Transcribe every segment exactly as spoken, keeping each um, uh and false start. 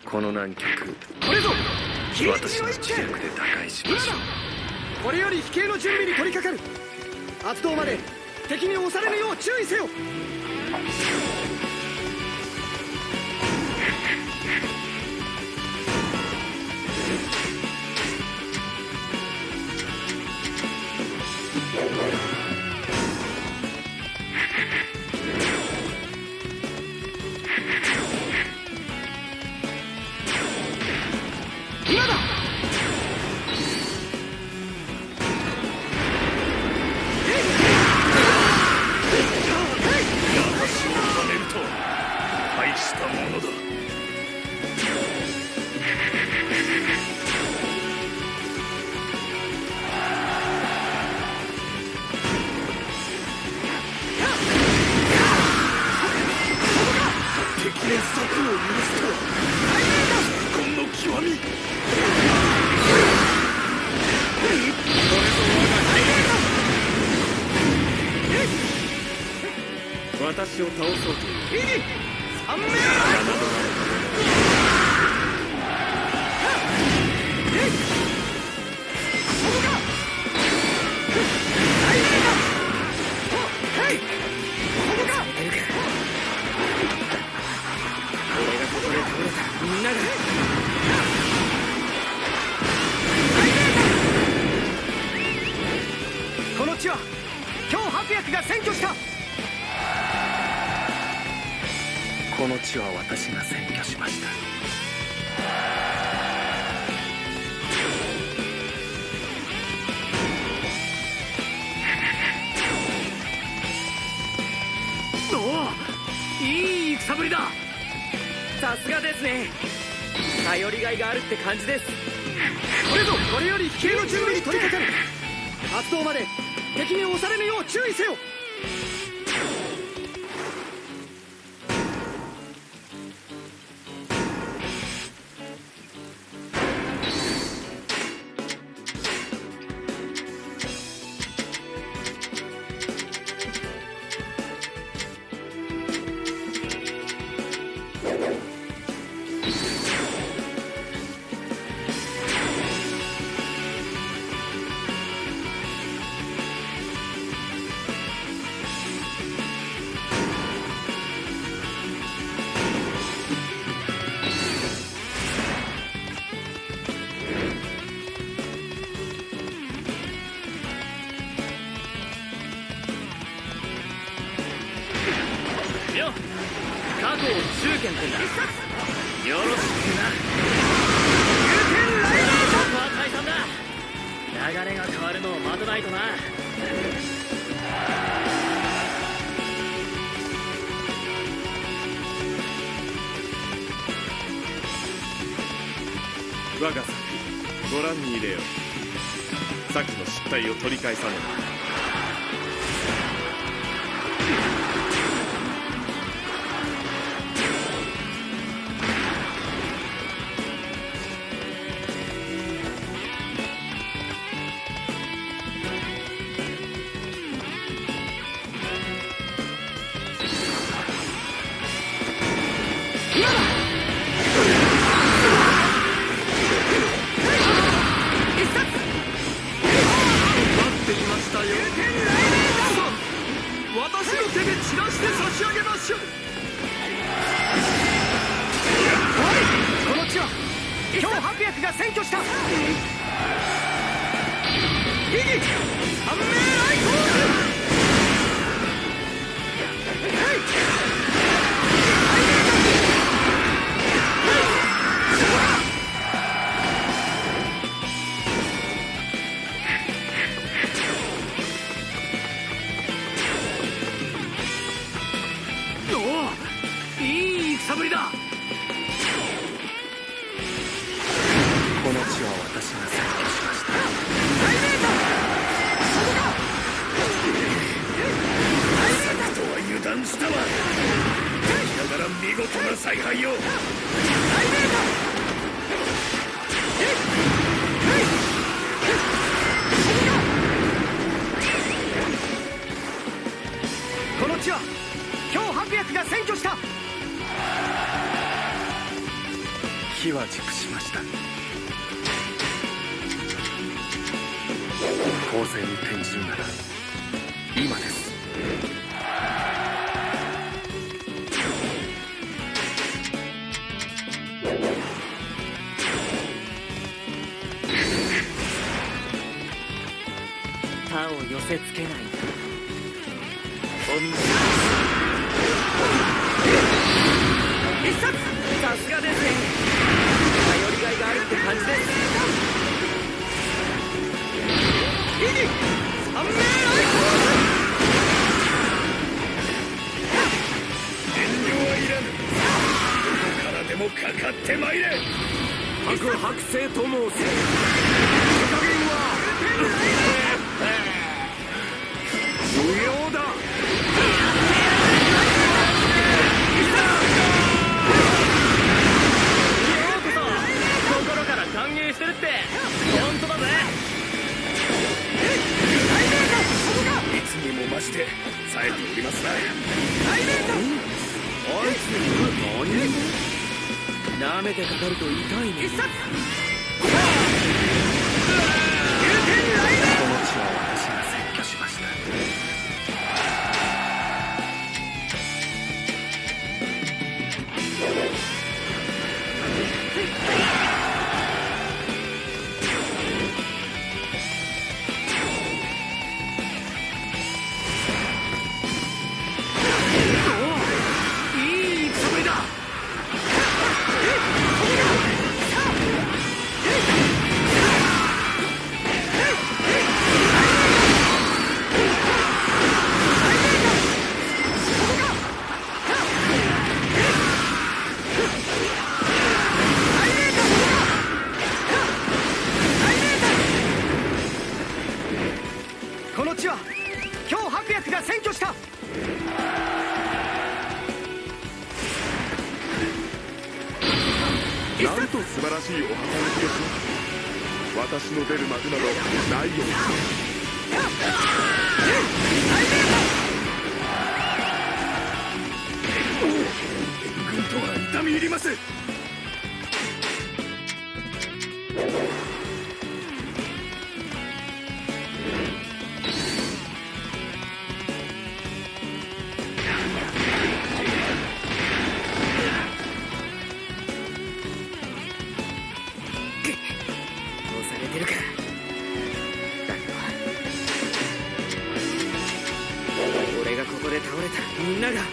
この難局、 これぞ私の知略で打開しましょう。 これより飛型の準備に取り掛かる。発動まで敵に押されぬよう注意せよ。今だ。 大したものだ。敵の策を許すとは痛恨の極み。私を倒そうという三名みんながこの地は今日白薬が占拠した。 この地は私が占拠しました。 おお、いい戦ぶりだ。さすがですね。頼りがいがあるって感じです。これぞこれより飛型の準備に取り掛かる。発動まで敵に押されぬよう注意せよ。加藤中堅君だ。よろしくな。有天雷鳴。ここは退散だ。流れが変わるのを待たないとな。 我が作ご覧に入れよう。さっきの失態を取り返さねば。 機は熟しました。攻勢に転じるなら今です。 他を寄せつけないんだ。お見事。必殺。さすがですね。頼りがいがあるって感じです。イニ三名来遠慮はいらぬ。どこからでもかかってまいれ。白白星と申す。手加減は無用だ。心から歓迎してるって本当だぜ。いつにも増して冴えておりますな。あいつ何舐めてかかると痛いね。必殺。この地は私が占拠しました。 この地は今日白薬が占拠した。 なんと素晴らしいお働きです。私の出る幕などないようです。軍とは痛み入ります。俺がここで倒れたらみんなが。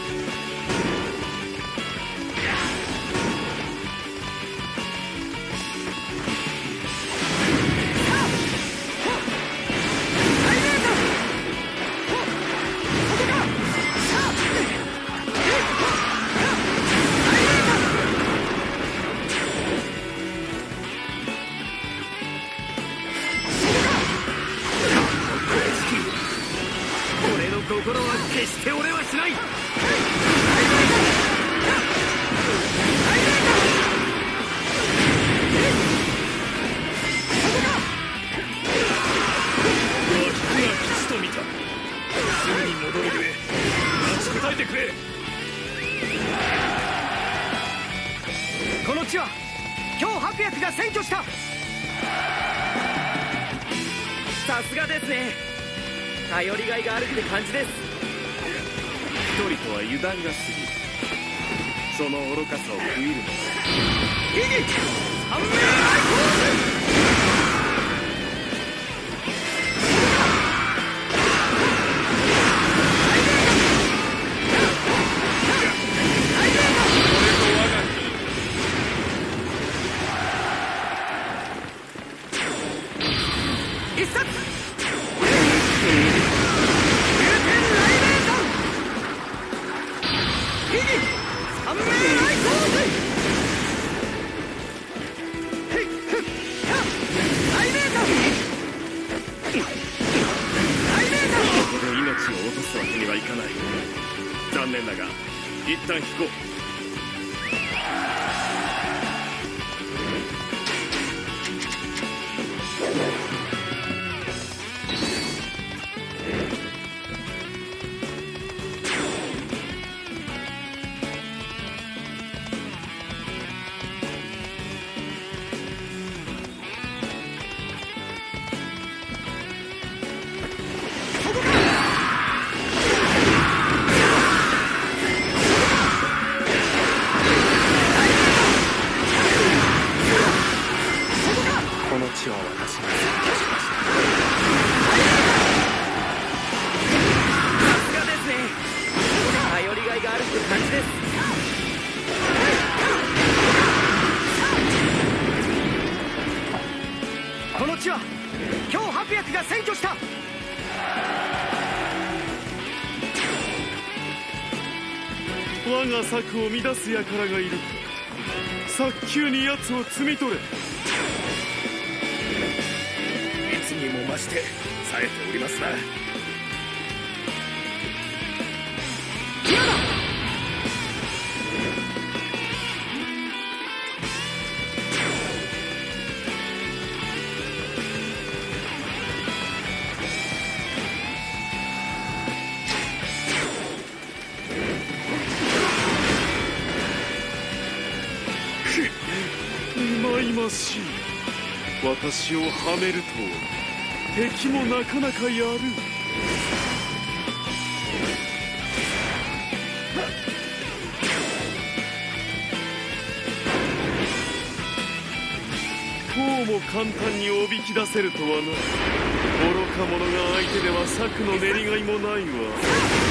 心は決して俺はしない。と見た。すぐに戻るゆえ待ち答えてくれ。この地は今日白薬が占拠した。さすがですね。頼りがいがあるって感じです。一人とは油断が過ぎる。その愚かさを食いるのだ。異議三名来航。残念だが一旦引こう。 我が策を乱す輩がいるか。早急に奴を摘み取れ。 いつにも増して冴えておりますな。 忌々しい。私をはめるとは敵もなかなかやる。こうも簡単におびき出せるとはな。愚か者が相手では策の練りがいもないわ。